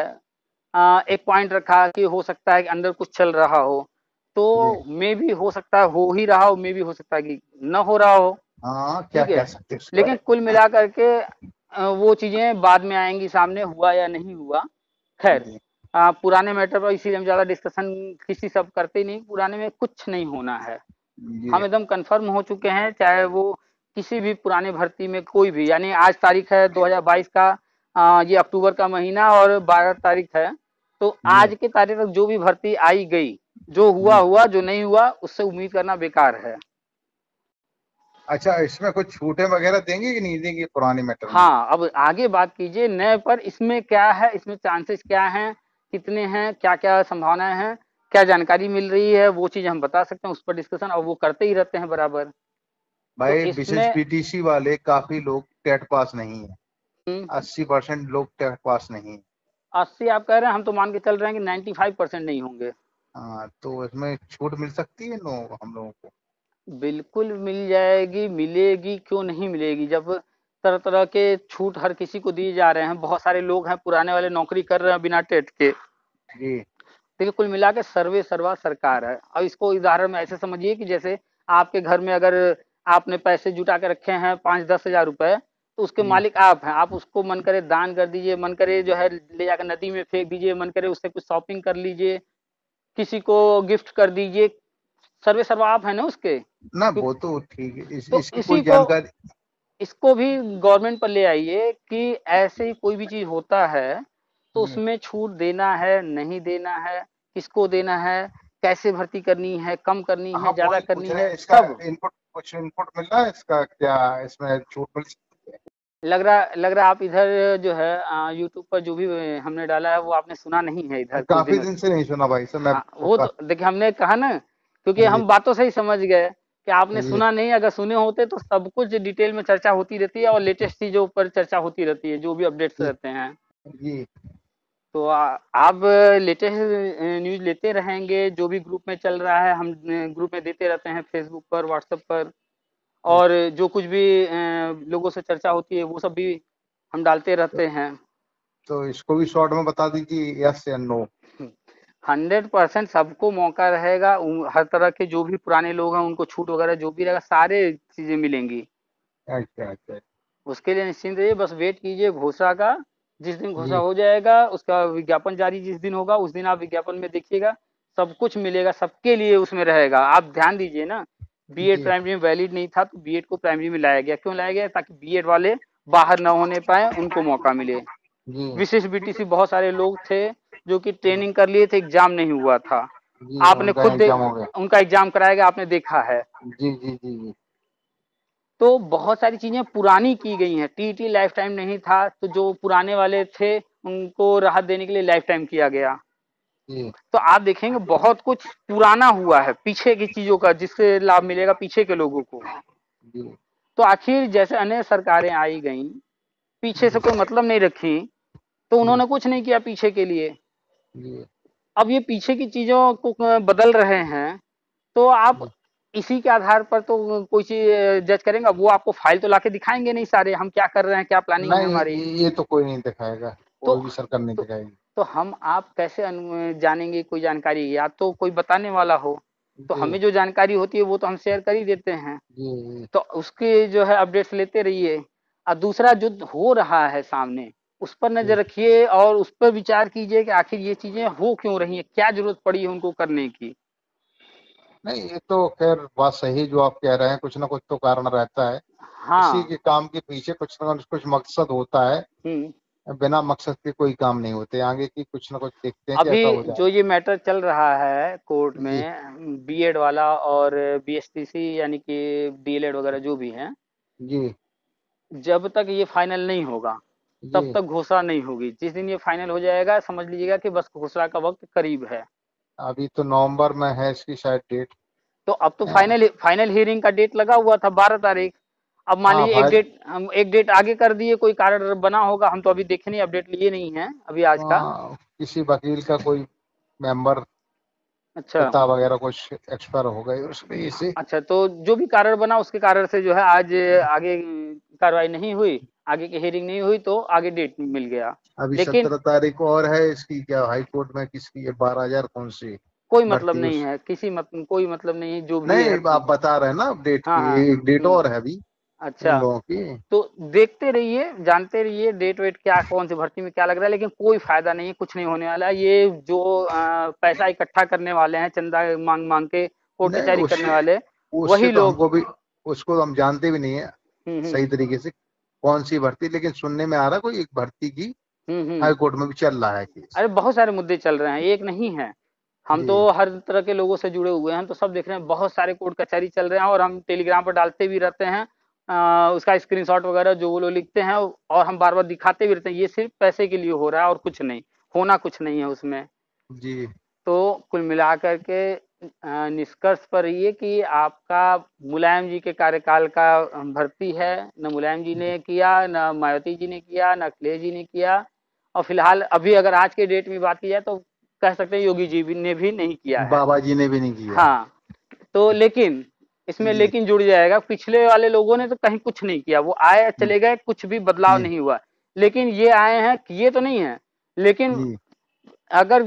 एक पॉइंट रखा कि हो सकता है कि अंदर कुछ चल रहा हो, तो जी। मे भी हो सकता है हो ही रहा हो, मे भी हो सकता है कि न हो रहा हो। हाँ, क्या ठीक है। कह सकते हैं उसके लेकिन बारे कुल मिलाकर के वो चीजें बाद में आएंगी सामने, हुआ या नहीं हुआ। में। खैर, जी पुराने मैटर पर इसीलिए हम ज्यादा डिस्कशन किसी सब करते ही नहीं। पुराने में कुछ नहीं होना है। जी। हम एकदम कंफर्म हो चुके हैं, चाहे वो किसी भी पुराने भर्ती में कोई भी, यानी आज तारीख है 2022 का, ये अक्टूबर का महीना और 12 तारीख है। तो जी आज की तारीख तक जो भी भर्ती आई गई, जो हुआ जी। हुआ, जो नहीं हुआ उससे उम्मीद करना बेकार है। अच्छा, इसमें कुछ छूटें वगैरह देंगे कि नहीं देंगे पुराने मैटर में? हाँ, अब आगे बात कीजिए नए पर, इसमें क्या है, इसमें चांसेस क्या हैं, कितने हैं, क्या क्या संभावनाएं हैं, क्या जानकारी मिल रही है, वो चीज हम बता सकते हैं। उस पर डिस्कशन, और वो करते ही रहते हैं बराबर। तो भाई, विशेष इसमें पीटीसी वाले काफी लोग टेट पास नहीं है। 80% लोग टेट पास नहीं है। 80 आप कह रहे हैं, हम तो मान के चल रहे हैं कि 95% नहीं होंगे। हाँ, तो इसमें छूट मिल सकती है नो हम लोगों को? बिल्कुल मिल जाएगी, मिलेगी, क्यों नहीं मिलेगी। जब तरह तरह के छूट हर किसी को दिए जा रहे हैं, बहुत सारे लोग हैं पुराने वाले नौकरी कर रहे हैं बिना टेट के। जी देखिए, कुल मिला के सर्वे सर्वा सरकार है। अब इसको उदाहरण में ऐसे समझिए कि जैसे आपके घर में अगर आपने पैसे जुटा के रखे हैं 5-10 हज़ार रुपए, तो उसके जी मालिक आप हैं। आप उसको मन करे दान कर दीजिए, मन करे जो है ले जाकर नदी में फेंक दीजिए, मन करे उससे कुछ शॉपिंग कर लीजिए, किसी को गिफ्ट कर दीजिए। सर्वे सर्वा आप है ना उसके। ना, वो तो ठीक है, तो इसकी इसी कोई को, जानकारी। इसको भी गवर्नमेंट पर ले आइए कि ऐसे ही कोई भी चीज होता है तो हम्म। उसमें छूट देना है, नहीं देना है, किसको देना है, कैसे भर्ती करनी है, कम करनी है, हाँ ज्यादा वही करनी पूछ रहे है, हैं, इसका सब। इनपुट, कुछ इनपुट मिल रहा है इसका, क्या इसमें छूट मिल सकती है? लग रहा आप इधर जो है यूट्यूब पर जो भी हमने डाला है वो आपने सुना नहीं है इधर कुछ काफी दिनों दिन से। से नहीं सुना भाई साहब, मैं हाँ वो तो देखिए हमने कहा ना, क्योंकि जी हम बातों से ही समझ गए कि आपने जी सुना नहीं। अगर सुने होते तो सब कुछ डिटेल में चर्चा होती रहती है और लेटेस्ट चीजों पर चर्चा होती रहती है, जो भी अपडेट्स जी रहते हैं। जी तो आप लेटेस्ट न्यूज लेते रहेंगे, जो भी ग्रुप में चल रहा है हम ग्रुप में देते रहते हैं, फेसबुक पर, व्हाट्सएप पर। जी। और जो कुछ भी लोगों से चर्चा होती है वो सब भी हम डालते तो, रहते हैं। तो इसको भी शॉर्ट में बता दीजिए, यस या नो। 100% सबको मौका रहेगा। हर तरह के जो भी पुराने लोग हैं उनको छूट वगैरह जो भी रहेगा, सारे चीजें मिलेंगी। अच्छा अच्छा। उसके लिए निश्चिंत रहिए, बस वेट कीजिए घोषणा का। जिस दिन घोषणा जी हो जाएगा उसका विज्ञापन जारी जिस दिन होगा उस दिन आप विज्ञापन में देखिएगा, सब कुछ मिलेगा, सबके लिए उसमें रहेगा। आप ध्यान दीजिए ना, बीएड जी प्राइमरी में वैलिड नहीं था तो बीएड को प्राइमरी में लाया गया। क्यों लाया गया? ताकि बीएड वाले बाहर न होने पाए, उनको मौका मिले। जी विशेष बीटीसी बहुत सारे लोग थे जो कि ट्रेनिंग कर लिए थे, एग्जाम नहीं हुआ था। जी, आपने उनका खुद एग्जाम हो गया। उनका एग्जाम कराया गया, आपने देखा है। जी जी जी जी तो बहुत सारी चीजें पुरानी की गई हैं। टीटी लाइफ टाइम नहीं था तो जो पुराने वाले थे उनको राहत देने के लिए लाइफ टाइम किया गया। जी तो आप देखेंगे बहुत कुछ पुराना हुआ है पीछे की चीजों का, जिससे लाभ मिलेगा पीछे के लोगों को। जी तो आखिर जैसे अन्य सरकारें आई गईं, पीछे से जी कोई मतलब नहीं रखी, तो जी उन्होंने कुछ नहीं किया पीछे के लिए। जी अब ये पीछे की चीजों को बदल रहे हैं, तो आप जी। इसी के आधार पर तो कोई चीज जज करेंगे। अब वो आपको फाइल तो लाके दिखाएंगे नहीं सारे, हम क्या कर रहे हैं, क्या प्लानिंग है नहीं, हमारी। ये तो कोई नहीं दिखाएगा, तो कोई भी सरकार नहीं तो दिखाएगी। तो हम आप कैसे जानेंगे कोई जानकारी? या तो कोई बताने वाला हो। तो जी हमें जो जानकारी होती है वो तो हम शेयर कर ही देते हैं। जी तो उसके जो है अपडेट्स लेते रहिए। और दूसरा जो हो रहा है सामने, उस पर जी। नजर रखिए और उस पर विचार कीजिए कि आखिर ये चीजें हो क्यों रही हैं, क्या जरूरत पड़ी है उनको करने की। नहीं, ये तो खैर बात सही जो आप कह रहे हैं, कुछ ना कुछ तो कारण रहता है। किसी हाँ। के काम के पीछे कुछ ना कुछ मकसद होता है। हम्म। बिना मकसद के कोई काम नहीं होते, आगे की कुछ ना कुछ देखते हैं कि अभी ऐसा हो जो जाए। ये मैटर चल रहा है कोर्ट जी में, बीएड वाला और बीएसटीसी यानी कि डीएलएड वगैरह जो भी हैं, जी जब तक ये फाइनल नहीं होगा तब जी। तक घोषणा नहीं होगी। जिस दिन ये फाइनल हो जाएगा समझ लीजिएगा कि बस घोषणा का वक्त करीब है। अभी तो नवंबर में है इसकी शायद डेट। तो अब तो हैं? फाइनल फाइनल हियरिंग का डेट लगा हुआ था 12 तारीख। अब मान हाँ लीजिए एक भाई। डेट, हम एक डेट आगे कर दिए, कोई कारण बना होगा, हम तो अभी देखे नहीं, अपडेट लिए नहीं है अभी आज का। किसी वकील का कोई मेंबर, अच्छा। पिता वगैरह कुछ एक्सपायर हो गए उसमें से। अच्छा, तो जो भी कारण बना उसके कारण से जो है आज आगे कार्रवाई नहीं हुई, आगे की हियरिंग नहीं हुई तो आगे डेट मिल गया। अभी लेकिन 17 तारीख और है इसकी, क्या हाई कोर्ट में किसकी है, 12,000 कौन सी कोई मतलब भर्ती नहीं उस। है, कोई मतलब नहीं है जो भी नहीं, है। आप बता रहे हैं ना डेट हाँ की, हाँ। एक डेट और है अभी इन अच्छा, लोगों की। तो देखते रहिए, जानते रहिए डेट वेट क्या, कौन सी भर्ती में क्या लग रहा है। लेकिन कोई फायदा नहीं है, कुछ नहीं होने वाला है। ये जो पैसा इकट्ठा करने वाले हैं, चंदा मांग मांग के कोर्ट नहीं, कचहरी करने वाले, उससे वही तो लोग। हमको भी, उसको हम जानते भी नहीं है हम्म। सही तरीके से कौन सी भर्ती, लेकिन सुनने में आ रहा है कोई एक भर्ती की हम्म। हाई कोर्ट में भी चल रहा है केस। अरे बहुत सारे मुद्दे चल रहे हैं, एक नहीं है। हम जी तो हर तरह के लोगों से जुड़े हुए हैं, हम तो सब देख रहे हैं, बहुत सारे कोर्ट कचहरी चल रहे हैं और हम टेलीग्राम पर डालते भी रहते हैं। उसका स्क्रीनशॉट वगैरह जो वो लोग लिखते हैं और हम बार बार दिखाते भी रहते हैं। ये सिर्फ पैसे के लिए हो रहा है और कुछ नहीं, होना कुछ नहीं है उसमें। जी तो कुल मिलाकर के निष्कर्ष पर ये कि आपका मुलायम जी के कार्यकाल का भर्ती है, न मुलायम जी ने किया, न मायावती जी ने किया, न अखिलेश जी ने किया। और फिलहाल अभी अगर आज के डेट में बात की जाए तो कह सकते हैं योगी जी ने भी नहीं किया है। बाबा जी ने भी नहीं किया। हाँ। तो लेकिन इसमें जी लेकिन जुड़ जाएगा, पिछले वाले लोगों ने तो कहीं कुछ नहीं किया, वो आए चले गए, कुछ भी बदलाव जी नहीं हुआ। लेकिन ये आए हैं, किए तो नहीं है, लेकिन जी। अगर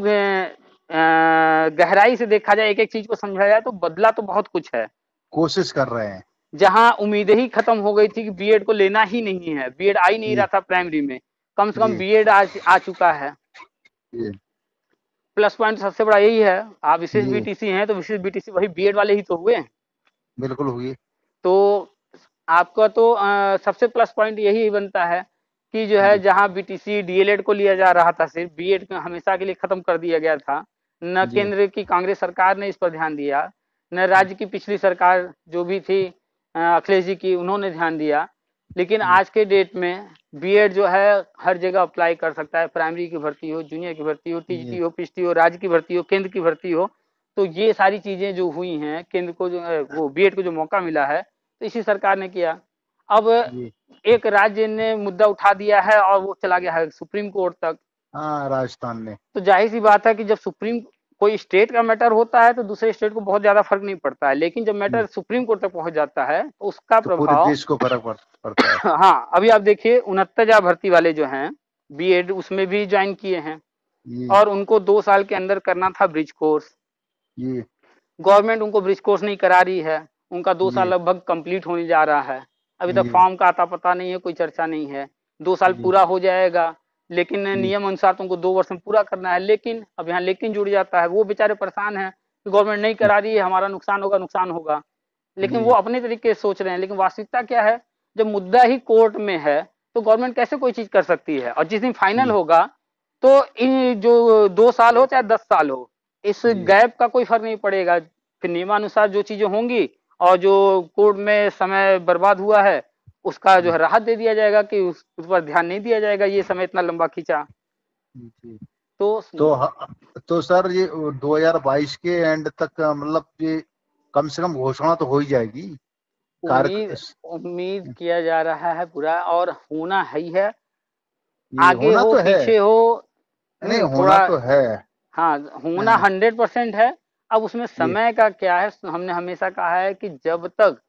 गहराई से देखा जाए, एक एक चीज को समझा जाए तो बदला तो बहुत कुछ है। कोशिश कर रहे हैं। जहां उम्मीदें ही खत्म हो गई थी कि बीएड को लेना ही नहीं है, बीएड आ ही नहीं जी रहा था प्राइमरी में, कम से कम जी बीएड आ चुका है। जी प्लस पॉइंट सबसे बड़ा यही है। आप विशेष जी। बीटीसी हैं तो विशेष बीटीसी वही बीएड वाले ही तो हुए। बिल्कुल हुई। तो आपका तो सबसे प्लस पॉइंट यही बनता है कि जो है जी जहाँ बीटीसी डीएलएड को लिया जा रहा था, सिर्फ बीएड को हमेशा के लिए खत्म कर दिया गया था। न जी केंद्र की कांग्रेस सरकार ने इस पर ध्यान दिया, न राज्य की पिछली सरकार जो भी थी अखिलेश जी की, उन्होंने ध्यान दिया। लेकिन जी आज के डेट में बीएड जो है हर जगह अप्लाई कर सकता है, प्राइमरी की भर्ती हो, जूनियर की भर्ती हो, टीजीटी जी हो, पीजीटी हो, राज्य की भर्ती हो, केंद्र की भर्ती हो। तो ये सारी चीजें जो हुई हैं, केंद्र को जो वो बीएड को जो मौका मिला है, तो इसी सरकार ने किया। अब जी। एक राज्य ने मुद्दा उठा दिया है और वो चला गया है सुप्रीम कोर्ट तक। हाँ, राजस्थान ने। तो जाहिर सी बात है कि जब सुप्रीम कोई स्टेट का मैटर होता है तो दूसरे स्टेट को बहुत ज्यादा फर्क नहीं पड़ता है, लेकिन जब मैटर सुप्रीम कोर्ट तक पहुंच जाता है तो उसका तो पूरे प्रभाव। देश को फर्क पड़ता है। हाँ, अभी आप देखिए 69,000 भर्ती वाले जो हैं बीएड, उसमें भी ज्वाइन किए हैं ये और उनको 2 साल के अंदर करना था ब्रिज कोर्स। ये गवर्नमेंट उनको ब्रिज कोर्स नहीं करा रही है, उनका 2 साल ये लगभग कंप्लीट होने जा रहा है। अभी तक ये फॉर्म का आता पता नहीं है, कोई चर्चा नहीं है। 2 साल ये पूरा हो जाएगा, लेकिन ये नियम अनुसार तुमको 2 वर्ष में पूरा करना है। लेकिन अब यहाँ लेकिन जुड़ जाता है, वो बेचारे परेशान हैं कि गवर्नमेंट नहीं करा रही है, हमारा नुकसान होगा, नुकसान होगा। लेकिन वो ये अपने तरीके से सोच रहे हैं, लेकिन वास्तविकता क्या है, जब मुद्दा ही कोर्ट में है तो गवर्नमेंट कैसे कोई चीज कर सकती है। और जिस दिन फाइनल ये होगा तो इन जो 2 साल हो चाहे 10 साल हो, इस ये गैप का कोई फर्क नहीं पड़ेगा। फिर नियमानुसार जो चीजें होंगी और जो कोर्ट में समय बर्बाद हुआ है उसका जो ये है राहत दे दिया जाएगा कि उस पर ध्यान नहीं दिया जाएगा, ये समय इतना लंबा खींचा। ये। तो तो तो सर, ये 2022 के एंड तक मतलब ये कम से कम घोषणा तो हो ही जाएगी। कार्य उम्मीद उम्मीद किया जा रहा है पूरा, और होना है ही है। ये आगे होना हो तो है। पीछे हो, नहीं, होना थोड़ा। तो है। हाँ, होना हाँ, 100% है। अब उसमें ये समय का क्या है, हमने हमेशा कहा है कि जब तक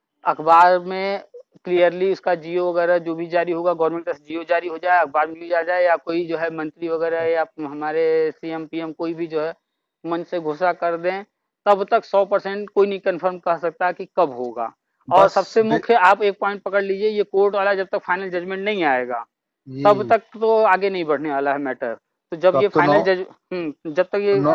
अखबार में क्लियरली उसका जियो वगैरह जो भी जारी होगा, गवर्नमेंट का जियो जारी हो जाए, अखबार में न्यूज आ जाए, या कोई जो है मंत्री वगैरह या हमारे सीएम पीएम कोई भी जो है मन से घोषणा कर दें, तब तक 100% कोई नहीं कंफर्म कह सकता कि कब होगा। और बस सबसे मुख्य आप एक पॉइंट पकड़ लीजिए, ये कोर्ट वाला जब तक फाइनल जजमेंट नहीं आएगा तब ये तक तो आगे नहीं बढ़ने वाला है मैटर। तो जब तो ये अब तो फाइनल जज जब तक ये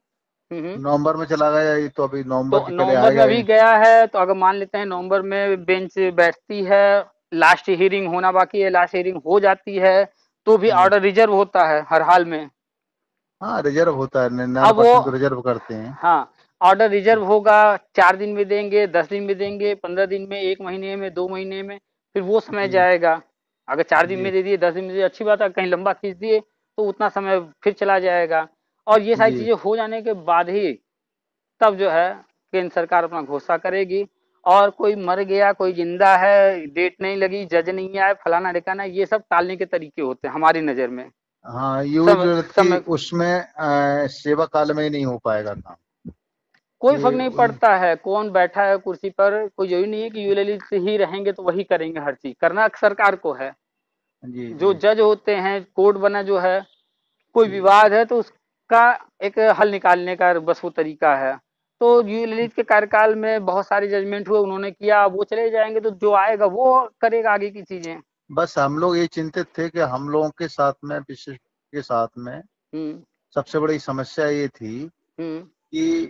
नवंबर में चला गया, ये तो अभी तो नवंबर के पहले नवंबर में आएगा अभी ये। गया है, तो अगर मान लेते हैं नवंबर में बेंच बैठती है, लास्ट हियरिंग होना बाकी है, लास्ट हियरिंग हो जाती है, तो भी ये ऑर्डर रिजर्व होता है हर हाल में। हाँ, रिजर्व होता है, अब वो 99% तो रिजर्व करते हैं। हाँ, ऑर्डर रिजर्व होगा, 4 दिन में देंगे, 10 दिन में देंगे, 15 दिन में, 1 महीने में, 2 महीने में, फिर वो समय जी जाएगा। अगर 4 दिन में जी दे दिए, 10 दिन में दे दिए, अच्छी बात है। कहीं लंबा खींच दिए तो उतना समय फिर चला जाएगा। और ये सारी जी। चीजें हो जाने के बाद ही तब जो है केंद्र सरकार अपना घोषणा करेगी। और कोई मर गया, कोई जिंदा है, डेट नहीं लगी, जज नहीं आए, फलाना ढिकाना, ये सब टालने के तरीके होते हैं हमारी नजर में। हाँ, यूं समय जरूरत की समय उसमें सेवा काल में ही नहीं हो पाएगा काम। कोई फर्क ये नहीं पड़ता है कौन बैठा है कुर्सी पर, कोई जरूरी नहीं है कि यूले ललित ही रहेंगे तो वही करेंगे, हर चीज करना सरकार को है। जी जो जी जज होते हैं, कोर्ट बना जो है, कोई जी विवाद है तो उसका एक हल निकालने का बस वो तरीका है। तो यू ललित के कार्यकाल में बहुत सारे जजमेंट हुए, उन्होंने किया, अब वो चले जाएंगे तो जो आएगा वो करेगा आगे की चीजें। बस हम लोग ये चिंतित थे कि हम लोगों के साथ में, विशिष्ट के साथ में हम्म सबसे बड़ी समस्या ये थी हम्म कि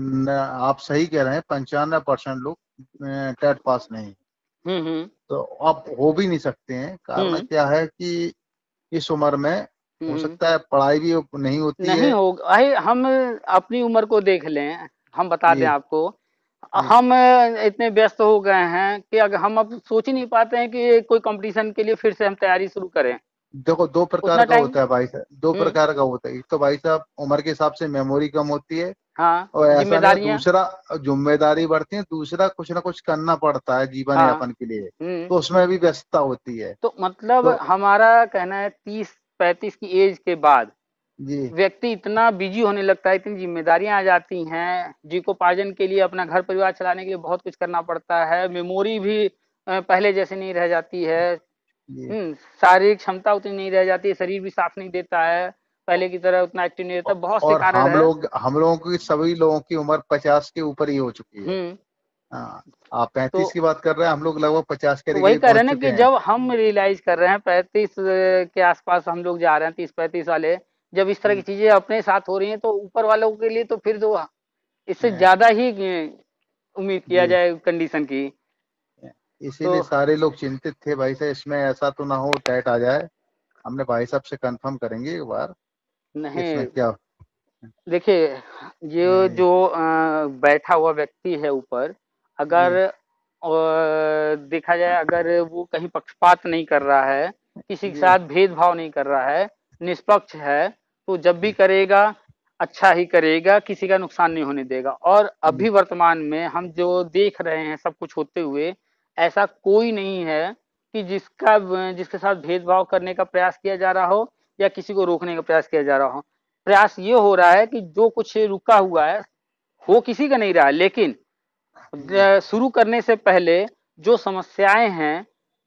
आप सही कह रहे हैं, 95% लोग टेट पास नहीं। हम्म तो अब हो भी नहीं सकते हैं। कारण हम्म क्या है कि इस उम्र में हो हम्म सकता है पढ़ाई भी नहीं होती नहीं है। होगा भाई, हम अपनी उम्र को देख लें, हम बता दें ये आपको। ये हम इतने व्यस्त हो गए हैं कि अगर हम अब सोच ही नहीं पाते हैं कि कोई कंपटीशन के लिए फिर से हम तैयारी शुरू करें। देखो, दो प्रकार उतना का टाइम। होता है भाई साहब, दो हम्म प्रकार का होता है। एक तो भाई साहब उम्र के हिसाब से मेमोरी कम होती है, हाँ, और ऐसा नहीं है। जिम्मेदारियां। दूसरा, जिम्मेदारी बढ़ती है। दूसरा, कुछ ना कुछ करना पड़ता है जीवन हाँ। यापन के लिए, हम्म तो उसमें भी व्यस्तता होती है। तो मतलब तो हमारा कहना है 30-35 की एज के बाद जी व्यक्ति इतना बिजी होने लगता है, इतनी जिम्मेदारियां आ जाती हैं, जीविकोपार्जन के लिए, अपना घर परिवार चलाने के लिए बहुत कुछ करना पड़ता है। मेमोरी भी पहले जैसे नहीं रह जाती है। जी। शारीरिक क्षमता उतनी नहीं रह जाती है, शरीर भी साथ नहीं देता है, पहले की तरह उतना एक्टिव नहीं रहता, बहुत से और कारण है। हम लोगों की, सभी लोगों की उम्र 50 के ऊपर ही हो चुकी है। हम्म हाँ, आप तो 35 की बात कर रहे हैं, हम लोग लगभग 50 के तो करीब वही ही कह रहे पहुंच हैं ना चुके कि हैं। जब हम रियलाइज कर रहे हैं 35 के आसपास हम लोग जा रहे हैं, 30-35 वाले, जब इस तरह की हम्म, चीजें अपने साथ हो रही हैं तो ऊपर वालों के लिए तो फिर तो इससे हम्म, ज्यादा ही उम्मीद किया जी। जाए कंडीशन की। इसीलिए तो सारे लोग चिंतित थे भाई साहब, इसमें ऐसा तो ना हो टाइट आ जाए। हमने भाई साहब से कंफर्म करेंगे एक बार कि इसमें नहीं, क्या। देखिए, ये जी जो बैठा हुआ व्यक्ति है ऊपर, अगर जी देखा जाए, अगर वो कहीं पक्षपात नहीं कर रहा है, किसी के जी साथ भेदभाव नहीं कर रहा है, निष्पक्ष है, तो जब भी जी करेगा अच्छा ही करेगा, किसी का नुकसान नहीं होने देगा। और जी अभी वर्तमान में हम जो देख रहे हैं सब कुछ होते हुए, ऐसा कोई नहीं है कि जिसके साथ भेदभाव करने का प्रयास किया जा रहा हो या किसी को रोकने का प्रयास किया जा रहा हो। प्रयास ये हो रहा है कि जो कुछ रुका हुआ है, हो किसी का नहीं रहा है, लेकिन जी शुरू करने से पहले जो समस्याएं हैं,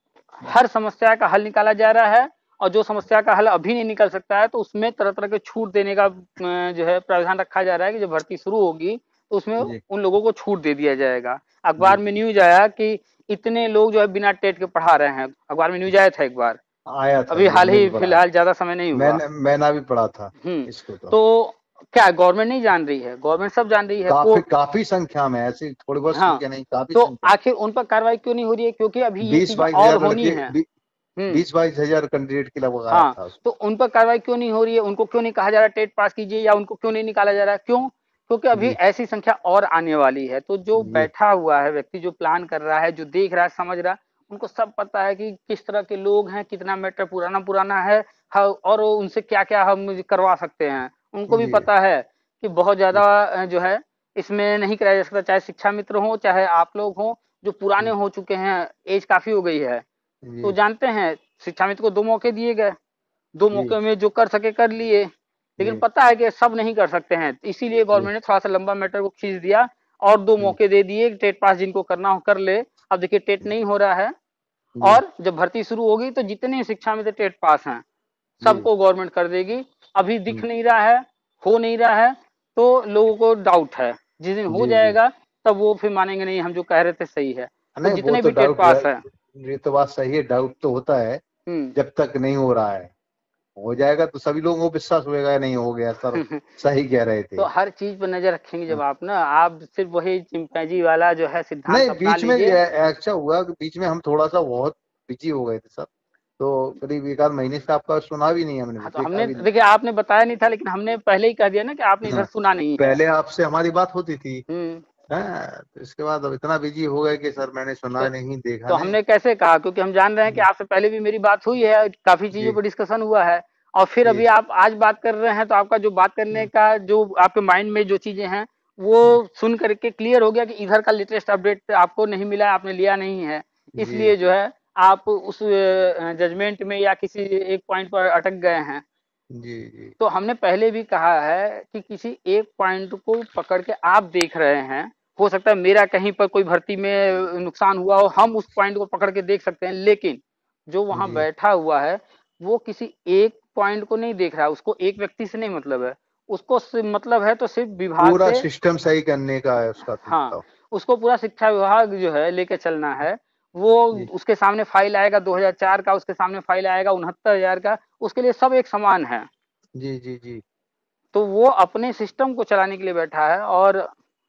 जी हर समस्या का हल निकाला जा रहा है। और जो समस्या का हल अभी नहीं निकल सकता है, तो उसमें तरह तरह के छूट देने का जो है प्रावधान रखा जा रहा है कि जब भर्ती शुरू होगी तो उसमें जी उन लोगों को छूट दे दिया जाएगा। जी अखबार में जी न्यूज आया कि इतने लोग जो है बिना टेट के पढ़ा रहे हैं, अखबार में न्यूज आया था एक बार, आया था अभी जी, हाल हमने ही भी पढ़ा। फिलहाल ज्यादा समय नहीं हुआ। मैंने भी पढ़ा था हम्म। इसको तो। तो क्या गवर्नमेंट नहीं जान रही है? गवर्नमेंट सब जान रही है। काफी कोर्ट, काफी संख्या में, ऐसी थोड़ी बहुत हाँ, संख्या नहीं, काफी तो संख्या में। आखिर उन पर कार्रवाई क्यों नहीं हो रही है? क्योंकि अभी ये बीस चीजें बाईस और हजार होनी लड़के है। हम्म। 20-22 हजार कैंडिडेट के लगभग आया हाँ, था उसमें। तो उन पर कार्रवाई क्यों नहीं हो रही है? उनको क्यों नहीं कहा जा रहा टेट पास कीजिए, या उनको क्यों नहीं निकाला जा रहा है? क्यों? क्योंकि अभी जी ऐसी संख्या और आने वाली है। तो जो जी बैठा हुआ है व्यक्ति, जो प्लान कर रहा है, जो देख रहा है, समझ रहा है, उनको सब पता है कि किस तरह के लोग हैं, कितना मैटर पुराना पुराना है, और उनसे क्या क्या हम करवा सकते हैं। उनको भी जी पता है कि बहुत जी ज्यादा जो है इसमें नहीं कराया जा सकता, चाहे शिक्षा मित्र हो, चाहे आप लोग हो, जो पुराने जी हो चुके हैं, एज काफी हो गई है, तो जी जानते हैं शिक्षा मित्र को 2 मौके दिए गए, 2 मौके जी में जो कर सके कर लिए। लेकिन जी पता है कि सब नहीं कर सकते हैं, इसीलिए जी गवर्नमेंट ने थोड़ा सा लंबा मैटर को खींच दिया और दो जी मौके दे दिए, टेट पास जिनको करना हो कर ले। अब देखिए टेट नहीं हो रहा है, जी और जब भर्ती शुरू होगी तो जितने शिक्षा में टेट पास हैं जी सबको गवर्नमेंट कर देगी। अभी दिख जी नहीं रहा है, हो नहीं रहा है, तो लोगों को डाउट है। जिस दिन हो जी जी। जाएगा तब वो फिर मानेंगे नहीं, हम जो कह रहे थे सही है। तो नहीं वो जितने तो भी टेट डाउट, पास है। ये तो बात सही है, डाउट तो होता है जब तक नहीं हो रहा है। हो जाएगा तो सभी लोगों को विश्वास होगा, नहीं हो गया सर, हम्म। सही कह रहे थे। तो हर चीज पर नजर रखेंगे जब हाँ। आप, ना आप सिर्फ वही चिंपैंजी वाला जो है सिद्धांत नहीं अपना बीच में लीजिए। अच्छा हुआ कि बीच में हम थोड़ा सा बहुत बिजी हो गए थे सर, तो करीब 1 आध महीने से आपका सुना भी नहीं, हमने हाँ, तो देखा हमने, भी नहीं। देखिए आपने बताया नहीं था, लेकिन हमने पहले ही कह दिया ना कि आपने इधर हाँ, सुना नहीं है। पहले आपसे हमारी बात होती थी। हम्म। हाँ, तो इसके बाद अब इतना बिजी हो गए कि सर मैंने सुना तो नहीं, देखा तो नहीं। हमने कैसे कहा? क्योंकि हम जान रहे हैं कि जी आपसे पहले भी मेरी बात हुई है, काफी चीजों जी पर डिस्कशन हुआ है, और फिर जी अभी आप आज बात कर रहे हैं, तो आपका जो बात करने का जो आपके माइंड में जो चीजें हैं, वो सुन करके क्लियर हो गया कि इधर का लेटेस्ट अपडेट आपको नहीं मिला, आपने लिया नहीं है। जी इसलिए जो है आप उस जजमेंट में या किसी एक पॉइंट पर अटक गए हैं। जी जी तो हमने पहले भी कहा है कि किसी एक पॉइंट को पकड़ के आप देख रहे हैं, हो सकता है मेरा कहीं पर कोई भर्ती में नुकसान हुआ हो, हम उस पॉइंट को पकड़ के देख सकते हैं, लेकिन जो वहां जी बैठा हुआ है वो किसी एक पॉइंट को नहीं देख रहा है। उसको एक व्यक्ति से नहीं मतलब है, उसको मतलब है तो सिर्फ विभाग पूरा से। सिस्टम सही करने का है उसका तो हाँ, मतलब। उसको पूरा शिक्षा विभाग जो है लेके चलना है। वो जी उसके सामने फाइल आएगा 2004 का, उसके सामने फाइल आएगा 69,000 का, उसके लिए सब एक समान है। जी जी जी तो वो अपने सिस्टम को चलाने के लिए बैठा है, और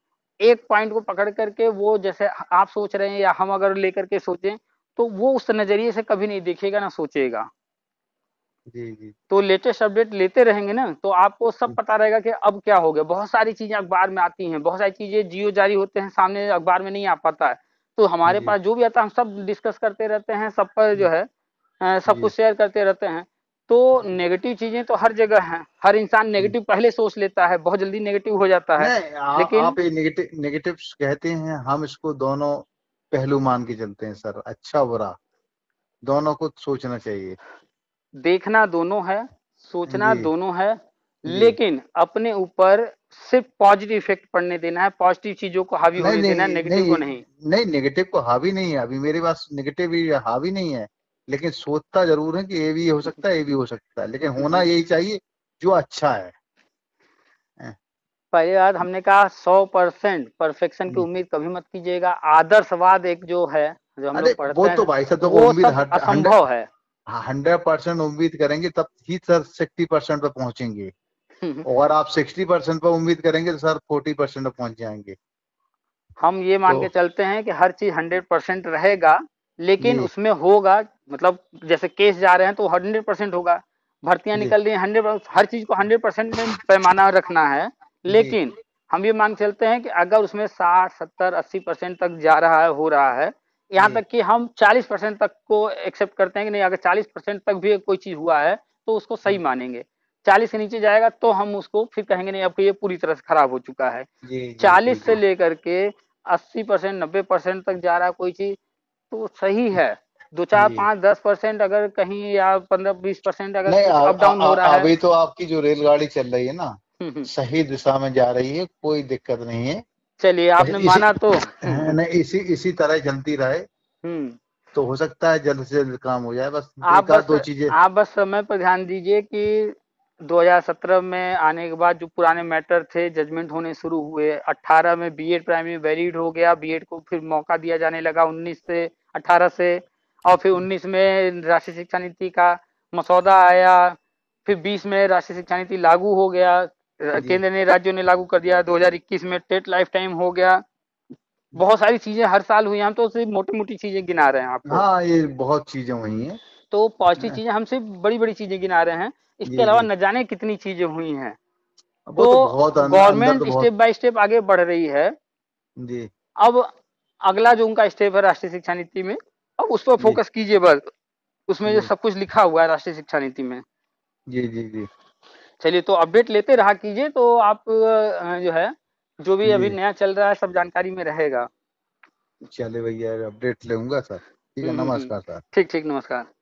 एक पॉइंट को पकड़ करके वो, जैसे आप सोच रहे हैं या हम अगर लेकर के सोचें, तो वो उस नजरिए से कभी नहीं देखेगा ना सोचेगा। जी जी तो लेटेस्ट अपडेट लेते रहेंगे ना, तो आपको सब पता रहेगा कि अब क्या हो गया। बहुत सारी चीजें अखबार में आती हैं, बहुत सारी चीजें जियो जारी होते हैं सामने, अखबार में नहीं आ पाता है। तो हमारे जी पास जो भी आता है हम सब डिस्कस करते रहते हैं, सब पर जो है सब जी कुछ शेयर करते रहते हैं। तो नेगेटिव चीजें तो हर जगह हैं, हर इंसान जी। नेगेटिव पहले सोच लेता है, बहुत जल्दी नेगेटिव हो जाता है। नहीं लेकिन आप ये नेगेटिव्स कहते हैं, हम इसको दोनों पहलू मान के चलते हैं सर, अच्छा बुरा दोनों को सोचना चाहिए। देखना दोनों है, सोचना जी दोनों है, जी। लेकिन अपने ऊपर सिर्फ पॉजिटिव इफेक्ट पड़ने देना है, पॉजिटिव चीजों को हावी नहीं होने देना है, नहीं नेगेटिव को नहीं नहीं। नहीं, नेगेटिव को हावी नहीं है, अभी मेरे पास नेगेटिव भी हावी नहीं है, लेकिन सोचता जरूर है कि ये भी हो सकता है, ये भी हो सकता है, लेकिन होना यही चाहिए जो अच्छा है। हैं? पहली बात हमने कहा 100% परफेक्शन की जी। उम्मीद कभी मत कीजिएगा। आदर्शवाद एक जो है, जो हम अरे लोग पढ़ते वो तो हैं, भाई साहब देखो, वो उम्मीद सब 100 असंभव है। 100% उम्मीद करेंगे तब ही सर 60% पे पहुंचेंगे, और आप 60% पे उम्मीद करेंगे तो सर 40% पे पहुंच जाएंगे। हम ये मान तो के चलते हैं कि हर चीज 100% रहेगा, लेकिन जी उसमें होगा, मतलब जैसे केस जा रहे हैं तो 100% होगा, भर्तियां जी निकल रही हैं 100%, हर चीज को 100% में पैमाना रखना है। जी लेकिन हम ये मान के चलते हैं कि अगर उसमें 60 70 80% तक जा रहा है, हो रहा है, यहाँ जी तक कि हम 40% तक को एक्सेप्ट करते हैं कि नहीं, अगर 40% तक भी कोई चीज हुआ है तो उसको सही मानेंगे। 40 के नीचे जाएगा तो हम उसको फिर कहेंगे नहीं, अब ये पूरी तरह से खराब हो चुका है। जी जी जी 40 से जी लेकर के 80% 90% तक जा रहा है कोई चीज तो सही है। दो चार जी। 5 10% अगर कहीं, या 15 20% अगर नहीं कुछ अप डाउन हो रहा है। अभी तो आपकी जो रेलगाड़ी चल रही है ना, हम्म। सही दिशा में जा रही है, कोई दिक्कत नहीं है। चलिए बस आपने इसी माना तो नहीं, इसी तरह चलती रहे हम्म। तो हो सकता है जल्द से जल्द काम हो जाए। बस आप एक आध बस दो चीजें। आप बस समय पर ध्यान दीजिए कि 2017 में आने के बाद जो पुराने मैटर थे जजमेंट होने शुरू हुए, 18 में बीएड प्राइमरी वैलिड हो गया, बीएड को फिर मौका दिया जाने लगा 19 से, 18 से, और फिर 19 में राष्ट्रीय शिक्षा नीति का मसौदा आया, फिर 20 में राष्ट्रीय शिक्षा नीति लागू हो गया, जी केंद्र ने राज्यों ने लागू कर दिया, 2021 में टेट लाइफ टाइम हो गया। बहुत सारी चीजें हर साल हुई, हम तो सिर्फ मोटी मोटी चीजें गिना रहे हैं आपको। हाँ, ये बहुत चीजें हुई हैं। तो पॉजिटिव चीजें हम सिर्फ बड़ी बड़ी चीजें गिना रहे हैं, इसके जी अलावा जी। न जाने कितनी चीजें हुई हैं। वो तो तो बहुत अंदर तो गवर्नमेंट स्टेप बहुत। बाय स्टेप आगे बढ़ रही है। जी अब अगला जो उनका स्टेप है राष्ट्रीय शिक्षा नीति में, अब उस पर जी फोकस कीजिए बस, उसमें जो जी सब कुछ लिखा हुआ है राष्ट्रीय शिक्षा नीति में। जी जी जी चलिए, तो अपडेट लेते रहा कीजिए, तो आप जो है, जो भी अभी जी। नया चल रहा है सब जानकारी में रहेगा। चले भैया, अपडेट लूंगा सर। ठीक है, हम्म। नमस्कार सर। ठीक ठीक, नमस्कार।